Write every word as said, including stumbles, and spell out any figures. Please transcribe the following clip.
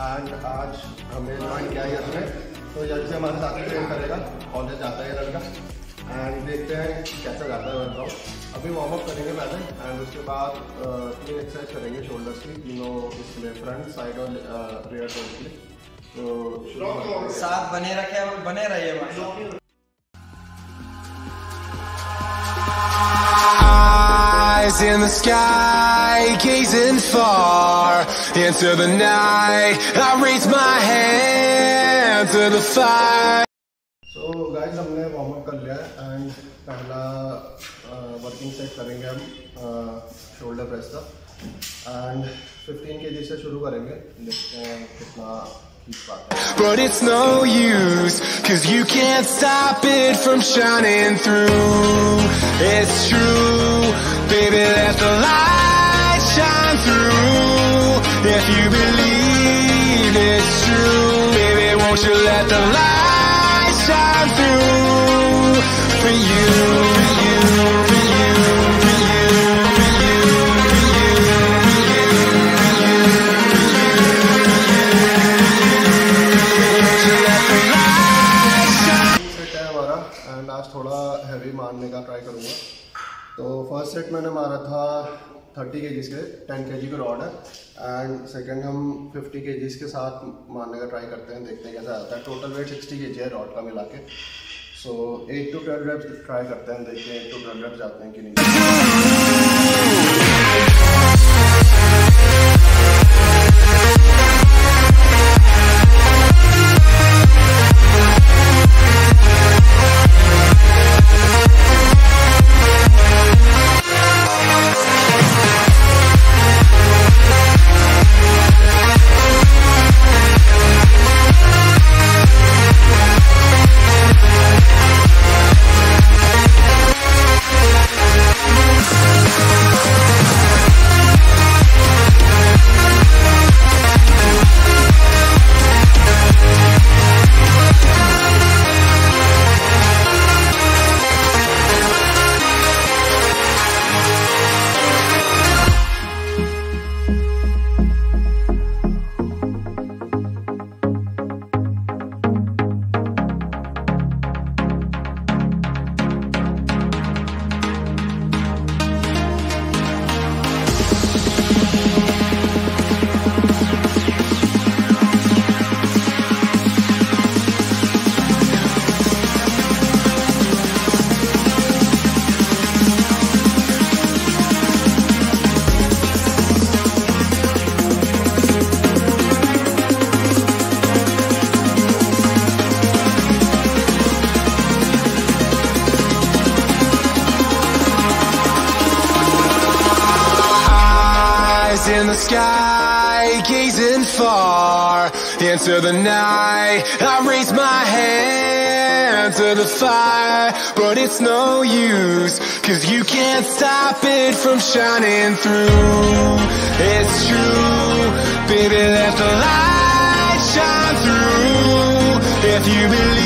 And आज हमें join किया है इसमें, तो यश से हमारे साथ ट्रेन करेगा। कॉलेज जाता है ये लड़का एंड देखते हैं कैसा जाता है वर्कआउट। अभी वार्म अप करेंगे पहले एंड उसके बाद तीन एक्सरसाइज करेंगे शोल्डर्स की, तीनों इसके लिए फ्रंट, साइड और रियर टोन के लिए। तो साथ बने रखे और बने रहिए। Eyes in the sky, gazing far into the night. I raise my hand to the fire. So guys, हमने वार्म अप कर लिया है एंड पहला वर्किंग सेट करेंगे हम शोल्डर प्रेस का एंड फिफ्टीन केजी से शुरू करेंगे। देखते हैं कितना खींच पाते हैं। But it's no use, cause you can't stop it from shining through. It's true, baby, let the light shine through. If you believe it's true, baby, won't you let the light shine through for you, for you, for you, for you, for you, for you, for you, for you, let the light shine. Set है हमारा and आज थोड़ा heavy मारने का try करूँगा। तो first set मैंने मारा था थर्टी केजीज के, टेन केजी का रॉड है एंड सेकंड हम फिफ्टी केजीज के साथ मारने का ट्राई करते हैं, देखते हैं कैसा आता है। टोटल वेट सिक्सटी केजी है रॉड का मिला के। So eight to twelve reps try करते हैं, देखते हैं एट टू ट्वेल्व रेप्स जाते हैं कि नहीं। In the sky, gazing far into the night. I raise my hand to the fire, but it's no use, cause you can't stop it from shining through. It's true, baby, let the light shine through. If you believe